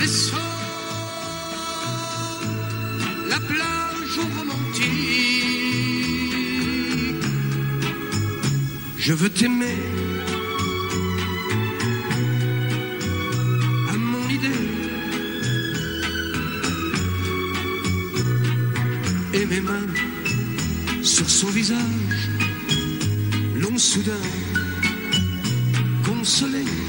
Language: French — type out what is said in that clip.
laissant la plage aux romantiques. Je veux t'aimer à mon idée, et mes mains sur son visage l'ont soudain consolé.